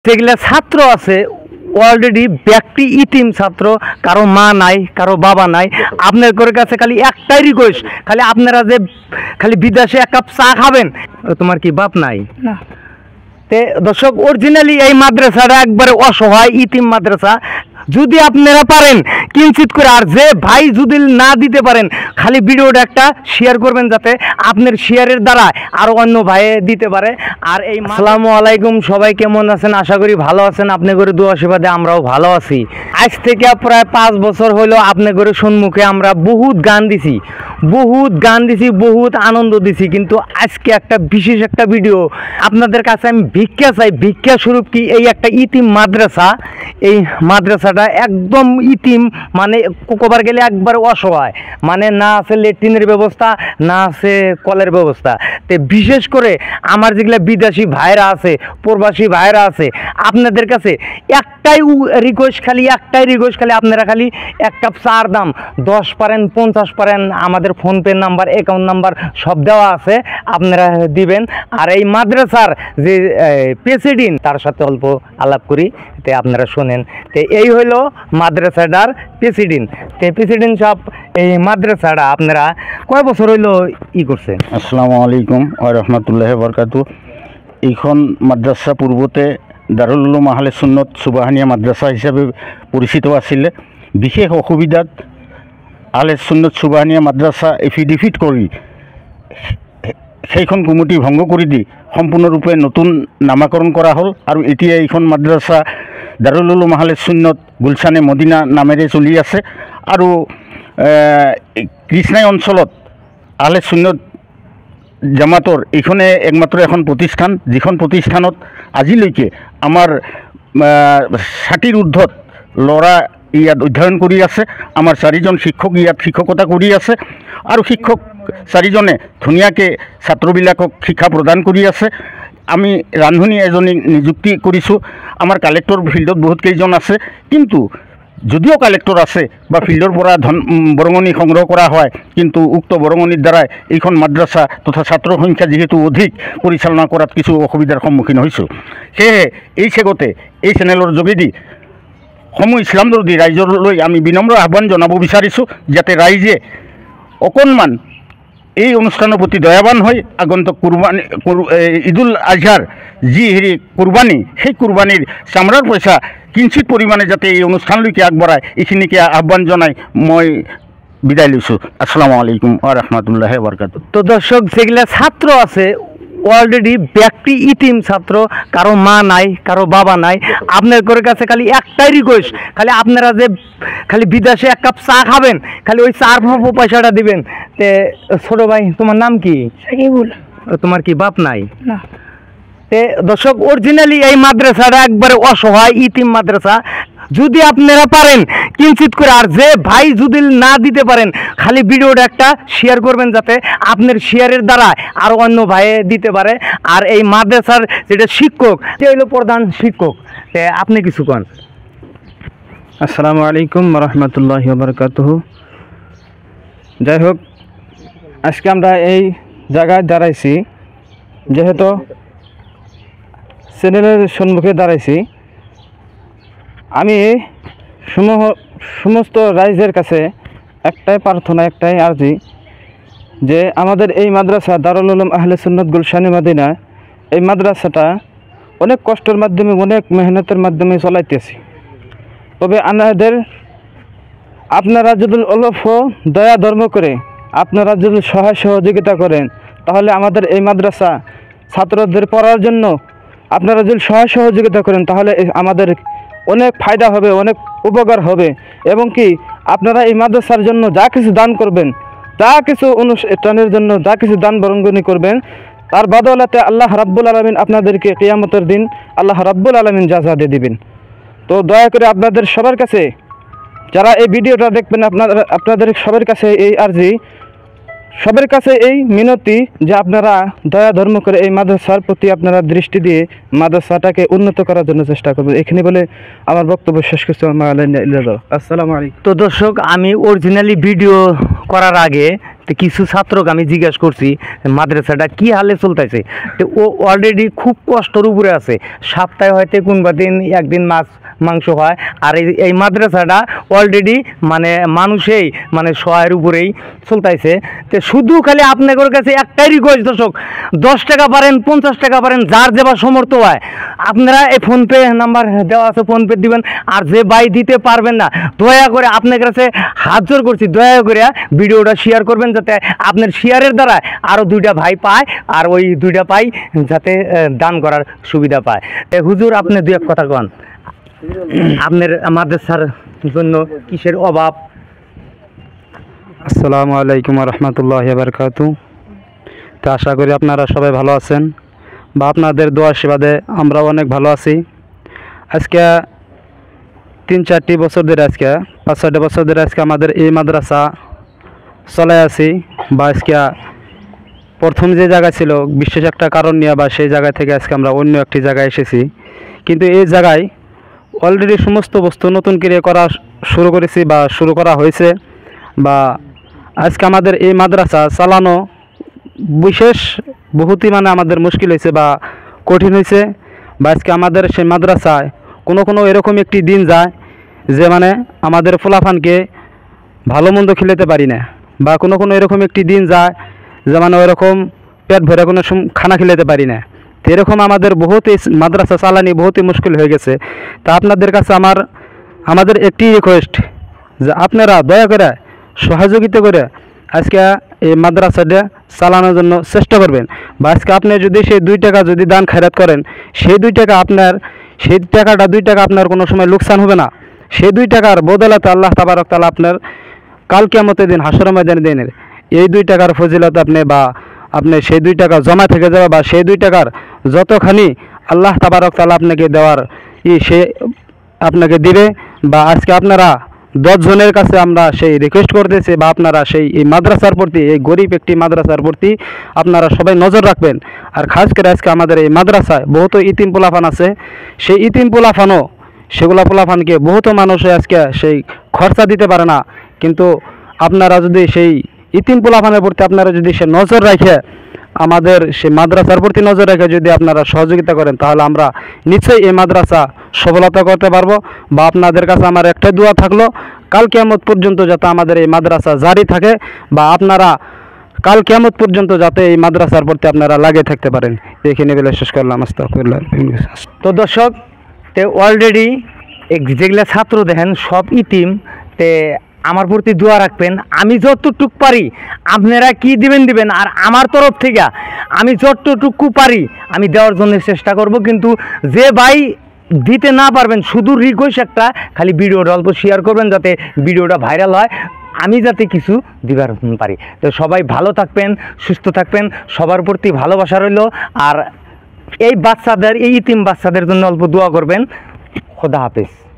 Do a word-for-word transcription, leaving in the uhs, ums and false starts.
যেগুলা ছাত্র আছে অলরেডি ব্যক্তি ইতিম ছাত্র, কারো মা নাই, কারো বাবা নাই। আপনার করে কাছে খালি একটাই রিকোয়েস্ট, খালি আপনারা যে খালি বিদেশে এক কাপ চা খাবেন, তোমার কি বাপ নাই না? তে দর্শক, অরিজিনালি এই মাদ্রাসাটা একবারে অসহায় ইতিম মাদ্রাসা। যদি আপনারা পারেন কিঞ্চিত করে, আর যে ভাই যদি না দিতে পারেন, খালি ভিডিওটা একটা শেয়ার করবেন যাতে আপনার শেয়ারের দ্বারা আরও অন্য ভাই দিতে পারে। আর এই আসসালামু আলাইকুম, সবাই কেমন আছেন? আশা করি ভালো আছেন। আপনি করে দু আশীর্বাদে আমরাও ভালো আছি। আজ থেকে প্রায় পাঁচ বছর হইলো আপনি করে সম্মুখে আমরা বহুত গান দিছি, বহুত গান দিছি, বহুত আনন্দ দিছি। কিন্তু আজকে একটা বিশেষ একটা ভিডিও আপনাদের কাছে আমি ভিক্ষা চাই। ভিক্ষা স্বরূপ কি এই একটা ইতিম মাদ্রাসা, এই মাদ্রাসাটা একদম ইতিম, মানে কোকোবার গেলে একবার অসহায়, মানে না আছে লেট্রিনের ব্যবস্থা, না আছে কলের ব্যবস্থা। তো বিশেষ করে আমার যেগুলো বিদেশি ভাইরা আছে, প্রবাসী ভাইরা আছে, আপনাদের কাছে একটাই রিকোয়েস্ট, খালি একটাই রিকোয়েস্ট, খালি আপনারা খালি এক কাপ চার দাম দশ পারেন, পঞ্চাশ পারেন, আমাদের ফোনপে নাম্বার, অ্যাকাউন্ট নাম্বার সব দেওয়া আছে, আপনারা দিবেন। আর এই মাদ্রাসার যে প্রেসিডেন্ট, তার সাথে অল্প আলাপ করি, তে আপনারা শোনেন। তো এই হইল মাদ্রাসাটার প্রেসিডেন্ট। তো প্রেসিডেন্ট সাহেব, এই মাদ্রাসাটা আপনারা কয় বছর হইল ই করছেন? আসসালামু আলাইকুম ওয়া রাহমাতুল্লাহি ওয়া বারাকাতুহু। এইখন মাদ্রাসা পূর্বতে দারুল উলুম আহলে সুন্নত সুবহানিয়া মাদ্রাসা হিসাবে পরিচিত আছিলে। বিশেষ অসুবিধাত আহলে সুন্নত সুবহানিয়া মাদ্রাসা এফিডেভিট কৰি সেইখন কমিটি ভংগ কৰি দি সম্পূৰ্ণৰূপে নতুন নামাকৰণ কৰা হ'ল। আৰু এতিয়া এইখন মাদ্ৰাসা দাৰুল উলুম আহলে সুন্নত গুলশানে মদিনা নামেৰে চলি আছে। আৰু কৃষ্ণাই অঞ্চলত আহলে সুন্নত জামাতৰ এইখনে একমাত্ৰ এখন প্ৰতিষ্ঠান, যিখন প্ৰতিষ্ঠানত আজিলৈকে আমাৰ ষাঠিৰ ঊৰ্ধত ল'ৰা ইয়াত অধ্যয়ন কৰি আছে। আমাৰ চাৰিজন শিক্ষক ইয়াত শিক্ষকতা কৰি আছে, আৰু শিক্ষক চাৰিজনে ধুনীয়াকৈ ছাত্ৰবিলাকক শিক্ষা প্ৰদান কৰি আছে। আমি ৰান্ধনী এজনী নিযুক্তি কৰিছোঁ। আমাৰ কালেক্টৰ ফিল্ডত বহুত কেইজন আছে, কিন্তু যদিও কালেক্টৰ আছে বা ফিল্ডৰ পৰা ধন বৰঙণি সংগ্ৰহ কৰা হয়, কিন্তু উক্ত বৰঙণিৰ দ্বাৰাই এইখন মাদ্ৰাসা তথা ছাত্ৰৰ সংখ্যা যিহেতু অধিক, পৰিচালনা কৰাত কিছু অসুবিধাৰ সন্মুখীন হৈছোঁ। সেয়েহে এই চেগতে এই চেনেলৰ যোগেদি সমূহ ইছলাম দৰ্দী ৰাইজলৈ আমি বিনম্ৰ আহ্বান জনাব বিচাৰিছোঁ, যাতে ৰাইজে অকণমান এই অনুষ্ঠানৰ প্ৰতি দয়াবান হৈ আগন্তুক কুৰবানী ঈদুল আজহাৰ যি হেৰি কুৰবানী, সেই কুৰবানীৰ চামৰাৰ পইচা কিঞ্চিত পৰিমাণে যাতে এই অনুষ্ঠানলৈকে আগবঢ়ায়, এইখিনিকে আহ্বান জনাই মই বিদায় লৈছোঁ। আসসালামু আলাইকুম ওয়া রাহমাতুল্লাহি ওয়া বারাকাতুহু। তো দর্শক, যেগুলা ছাত্র আছে অলরেডি ব্যক্তি ইতিম ছাত্র, কারো মা নাই, কারো বাবা নাই। আপনার করে কাছে খালি একটাই রিকোয়েস্ট, খালি আপনারা যে খালি বিদেশে এক কাপ চা খাবেন, খালি ওই চার পয়সাটা দিবেন। তে ছোট ভাই, তোমার নাম কি? সাকিবুল। তোমার কি বাপ নাই না? তে দর্শক, অরিজিনালি এই মাদ্রাসাটা একবারে অসহায় ইতিম মাদ্রাসা। যদি আপনারা পারেন কিঞ্চিত করে, আর যে ভাই যদি না দিতে পারেন, খালি ভিডিওটা একটা শেয়ার করবেন যাতে আপনার শেয়ারের দ্বারা আরও অন্য ভাই দিতে পারে। আর এই মাদ্রাসার যেটা শিক্ষক, সে হইল প্রধান শিক্ষক। আপনি কিছু কন। আসসালামু আলাইকুম ওয়া রাহমাতুল্লাহি ওয়া বারাকাতুহু। যাই হোক, আজকে আমরা এই জায়গায় দাঁড়াইছি, যেহেতু চ্যানেলের সম্মুখে দাঁড়াইছি, আমি সমস্ত রাইজের কাছে একটাই প্রার্থনা, একটাই আর্জি, যে আমাদের এই মাদ্রাসা দারুল উলুম আহলে সুন্নত গুলশানে মদিনা, এই মাদ্রাসাটা অনেক কষ্টের মাধ্যমে, অনেক মেহনতের মাধ্যমে চলাইতেছি। তবে আমাদের আপনারা যদি অলপ দয়া ধর্ম করে, আপনারা যদি সহায় সহযোগিতা করেন, তাহলে আমাদের এই মাদ্রাসা ছাত্রদের পড়ার জন্য আপনারা যদি সহায় সহযোগিতা করেন, তাহলে আমাদের অনেক ফায়দা হবে, অনেক উপকার হবে। এবং কি আপনারা এই মাদ্রাসার জন্য যা কিছু দান করবেন, যা কিছু অনুষ্ঠানের জন্য যা কিছু দান বরঙ্গনি করবেন, তার বদৌলতে আল্লাহ রাব্বুল আলামিন আপনাদেরকে কিয়ামতের দিন আল্লাহ রাব্বুল আলামিন জাযা দিয়ে দিবেন। তো দয়া করে আপনাদের সবার কাছে, যারা এই ভিডিওটা দেখবেন, আপনারা আপনাদের সবার কাছে এই আর্জি, সবার কাছে এই মিনতি, যে আপনারা দয়া ধর্ম করে এই মাদ্রাসার প্রতি আপনারা দৃষ্টি দিয়ে মাদ্রাসাটাকে উন্নত করার জন্য চেষ্টা করবেন। এখানে বলে আমার বক্তব্য শেষ করছি। আসসালামু আলাইকুম। তো দর্শক, আমি অরিজিনালি ভিডিও করার আগে তো কিছু ছাত্রকে আমি জিজ্ঞাসা করছি মাদ্রাসাটা কি হালে চলতেছে, তো ও অলরেডি খুব কষ্টর উপরে আছে। সপ্তাহে হয়তো কোনবা দিন একদিন মাছ মাংস হয়, আর এই এই মাদ্রাসাটা অলরেডি মানে মানুষেই মানে সহায়ের উপরেই চলতেছে। তো শুধু খালি আপনাদের কাছে একটাই রিকোয়েস্ট দর্শক, দশ টাকা পারেন, পঞ্চাশ টাকা পারেন, যার যেবার সমর্থ হয় আপনারা এই ফোনপে নাম্বার দেওয়া আছে, ফোনপে দিবেন। আর যে ভাই দিতে পারবেন না, দয়া করে আপনার কাছে হাত জোর করছি, দয়া করে ভিডিওটা শেয়ার করবেন, যাতে আপনার শেয়ারের দ্বারা আরও দুইটা ভাই পায়, আর ওই দুইটা পাই যাতে আহ, দান করার সুবিধা পায়। এ হুজুর, আপনি দুই এক কথা কন, আপনার মাদ্রাসার জন্য কিসের অভাব? আসসালামু আলাইকুম রহমতুল্লাহ বারকাতু। তো আশা করি আপনারা সবাই ভালো আছেন, বা আপনাদের দোয়া আশীর্বাদে আমরাও অনেক ভালো আছি। আজকে তিন চারটি বছর ধরে, আজকে পাঁচ ছয়টা বছর ধরে আজকে আমাদের এই মাদ্রাসা চলে আছি, বা আজকে প্রথম যে জায়গা ছিল বিশেষ একটা কারণ নিয়ে, বা সেই জায়গা থেকে আজকে আমরা অন্য একটি জায়গায় এসেছি। কিন্তু এই জায়গায় অলরেডি সমস্ত বস্তু নতুন করে করা শুরু করেছি, বা শুরু করা হয়েছে। বা আজকে আমাদের এই মাদ্রাসা চালানো বিশেষ বহুতই মানে আমাদের মুশকিল হয়েছে বা কঠিন হয়েছে। বা আজকে আমাদের সেই মাদ্রাসায় কোনো কোনো এরকম একটি দিন যায় যে মানে আমাদের ফুলাফানকে ভালো মন্দ খেলাতে পারি না, বা কোনো কোনো এরকম একটি দিন যায় যে মানে ওইরকম পেট ভরে কোনো খানা খেলাতে পারি না। তো এরকম আমাদের বহুত এই মাদ্রাসা চালানি বহুতই মুশকিল হয়ে গেছে। তা আপনাদের কাছে আমার আমাদের একটি রিকোয়েস্ট, যে আপনারা দয়া করে সহযোগিতা করে আজকে এই মাদ্রাসাটা চালানোর জন্য চেষ্টা করবেন। বা আজকে আপনি যদি সেই দুই টাকা যদি দান খয়রাত করেন, সেই দুই টাকা আপনার সেই টাকাটা দুই টাকা আপনার কোনো সময় লোকসান হবে না। সেই দুই টাকার বদলাতে আল্লাহ তাবারক তাআলা আপনার কাল কিয়ামতের দিন হাসর ময়দানের দিনের এই দুই টাকার ফজিলত আপনি বা আপনি সেই দুই টাকা জমা থেকে যাবে, বা সেই দুই টাকার যতখানি আল্লাহ তাবারক তাআলা আপনাকে দেওয়ার ই সে আপনাকে দিবে। বা আজকে আপনারা দশজনের কাছে আমরা সেই রিকোয়েস্ট করতেছি, বা আপনারা সেই এই মাদ্রাসার প্রতি, এই গরিব একটি মাদ্রাসার প্রতি আপনারা সবাই নজর রাখবেন। আর খাস করে আজকে আমাদের এই মাদ্রাসায় বহুত ইতিম পোলাফান আছে, সেই ইতিম পোলাফানও সেগুলা পোলাফানকে বহুত মানুষে আজকে সেই খরচা দিতে পারে না। কিন্তু আপনারা যদি সেই ইতিম পোলাফানের প্রতি আপনারা যদি সে নজর রাখে, আমাদের সেই মাদ্রাসার প্রতি নজর রেখে যদি আপনারা সহযোগিতা করেন, তাহলে আমরা নিশ্চয়ই এই মাদ্রাসা সফলতা করতে পারবো। বা আপনাদের কাছে আমার একটাই দোয়া থাকলো, কাল কিয়ামত পর্যন্ত যাতে আমাদের এই মাদ্রাসা জারি থাকে, বা আপনারা কাল কিয়ামত পর্যন্ত যাতে এই মাদ্রাসার প্রতি আপনারা লাগিয়ে থাকতে পারেন। এখানে বলে শেষ করলাম। আস্তাগফিরুল্লাহ। তো দর্শক, তে অলরেডি যেগুলা ছাত্র দেখেন সব ইতিম, তে আমার প্রতি দোয়া রাখবেন। আমি যতটুকু পারি আপনারা কি দিবেন দিবেন, আর আমার তরফ থেকে আমি যতটুকু পারি আমি দেওয়ার জন্য চেষ্টা করব। কিন্তু যে ভাই দিতে না পারবেন, শুধু রিকোয়েস্ট একটা, খালি ভিডিওটা অল্প শেয়ার করবেন যাতে ভিডিওটা ভাইরাল হয়, আমি যাতে কিছু দিবার পারি। তো সবাই ভালো থাকবেন, সুস্থ থাকবেন, সবার প্রতি ভালোবাসা রইল। আর এই বাচ্চাদের, এই ইতিম বাচ্চাদের জন্য অল্প দোয়া করবেন। খোদা হাফেজ।